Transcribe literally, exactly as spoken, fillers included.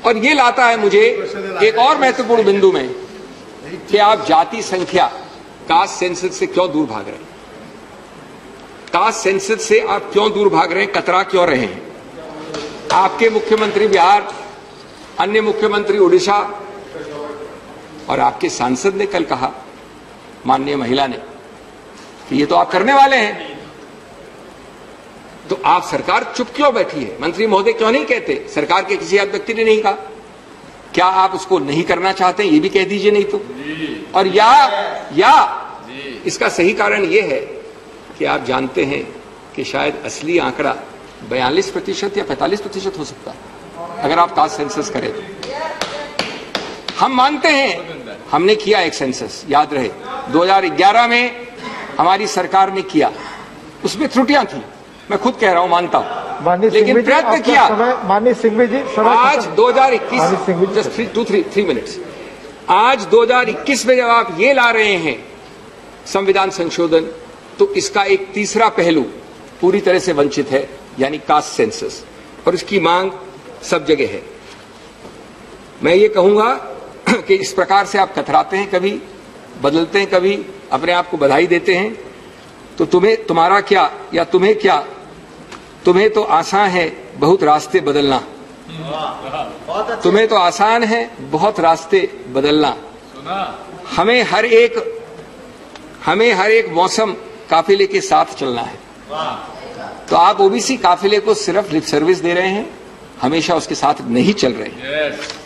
और ये लाता है मुझे एक और महत्वपूर्ण बिंदु में कि आप जाति संख्या कास्ट सेंसस से क्यों दूर भाग रहे हैं। कास्ट सेंसस से आप क्यों दूर भाग रहे हैं, कतरा क्यों रहे हैं। आपके मुख्यमंत्री बिहार, अन्य मुख्यमंत्री उड़ीसा और आपके सांसद ने कल कहा, माननीय महिला ने, कि ये तो आप करने वाले हैं। तो आप सरकार चुप क्यों बैठी है? मंत्री महोदय क्यों नहीं कहते? सरकार के किसी एक व्यक्ति ने नहीं कहा। क्या आप उसको नहीं करना चाहते? ये भी कह दीजिए नहीं तो। और या या इसका सही कारण ये है कि आप जानते हैं कि शायद असली आंकड़ा बयालीस प्रतिशत या पैंतालीस प्रतिशत हो सकता है अगर आप कास्ट सेंसस करें तो। हम मानते हैं, हमने किया एक सेंसस, याद रहे दो हज़ार ग्यारह में हमारी सरकार ने किया, उसमें त्रुटियां थी, मैं खुद कह रहा हूं, मानता हूं, लेकिन प्रयत्न किया। माननीय सिंघवी जी, आज दो हज़ार इक्कीस, just three two three three minutes, आज दो हज़ार इक्कीस में जब आप ये ला रहे हैं संविधान संशोधन, तो इसका एक तीसरा पहलू पूरी तरह से वंचित है, यानी कास्ट सेंसस, और इसकी मांग सब जगह है। मैं ये कहूंगा कि इस प्रकार से आप कतराते हैं, कभी बदलते हैं, कभी अपने आप को बधाई देते हैं, तो तुम्हें तुम्हारा क्या या तुम्हें क्या, तुम्हें तो आसान है बहुत रास्ते बदलना, तुम्हें तो आसान है बहुत रास्ते बदलना। हमें हर एक हमें हर एक मौसम काफिले के साथ चलना है। तो आप ओबीसी काफिले को सिर्फ लिप सर्विस दे रहे हैं, हमेशा उसके साथ नहीं चल रहे हैं।